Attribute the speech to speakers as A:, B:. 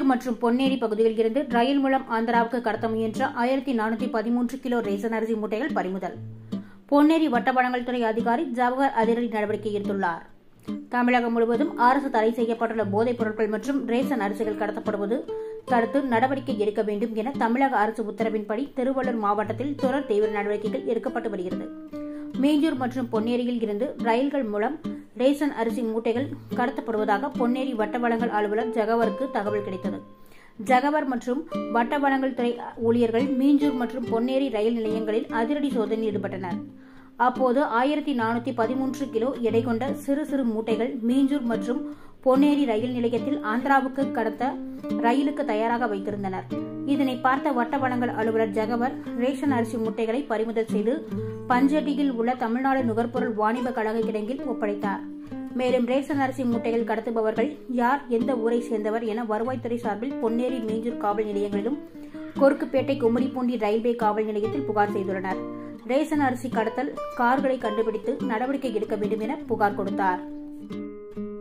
A: மீஞ்சூர் மற்றும் பொன்னேரி பகுதியில் இருந்து ரயில் மூலம் ஆந்திராவுக்கு கடத்த முயன்ற 1413 கிலோ ரேஷன் அரிசி மூட்டைகள் பறிமுதல். பொன்னேரி வட்ட வழங்கல் துறை அதிகாரி ஜவஹர் அதிரடி நடவடிக்கை எடுத்துள்ளார். தமிழகம் முழுவதும் அரசு தடை செய்யப்பட்டுள்ள போதைப் பொருட்கள் மற்றும் ரேஷன் அரிசிகள் கடத்தப்படுவது தடுத்து நடவடிக்கை எடுக்க வேண்டும் என தமிழக அரசு உத்தரவின்படி திருவள்ளூர் மாவட்டத்தில் தொடர் தீவிர நடவடிக்கைகள் எடுக்கப்பட்டு வருகிறது. மீஞ்சூர் மற்றும் பொன்னேரியில் இருந்து ரயில்கள் மூலம் ரேஷன் அரிசி மூட்டைகள் கடத்தப்படுவதாக பொன்னேரி வட்ட வழங்கல் அலுவலர் ஜகவருக்கு தகவல் கிடைத்தது. ஜகவர் மற்றும் வட்ட வழங்கல் துறை ஊழியர்கள் மீஞ்சூர் மற்றும் பொன்னேரி ரயில் நிலையங்களில் அதிரடி சோதனையில் ஈடுபட்டனர். அப்போது 1413 கிலோ எடை கொண்ட சிறு சிறு மூட்டைகள் மீஞ்சூர் மற்றும் பொன்னேரி ரயில் நிலையத்தில் ஆந்திராவுக்கு கடத்த ரயிலுக்கு தயாராக வைத்திருந்தனர். இதனை பார்த்த வட்ட வழங்கல் அலுவலர் ஜகவர் ரேஷன் அரிசி மூட்டைகளை பறிமுதல் செய்து பஞ்சட்டியில் உள்ள தமிழ்நாடு நுகர்பொருள் வாணிப கழக கிடங்கில் ஒப்படைத்தார். மேலும் ரேஷன் அரிசி மூட்டைகள் கடத்துபவர்கள் யார், எந்த ஊரை சேர்ந்தவர் என வருவாய்த்துறை சார்பில் பொன்னேரி மீஞ்சூர் காவல் நிலையங்களிலும் கொருக்குப்பேட்டை கும்மிடிப்பூண்டி ரயில்வே காவல் நிலையத்தில் புகார் செய்துள்ளனர். ரேஷன் அரிசி கடத்தல் கார்களை கண்டுபிடித்து நடவடிக்கை எடுக்க வேண்டும் என புகார் கொடுத்தார்.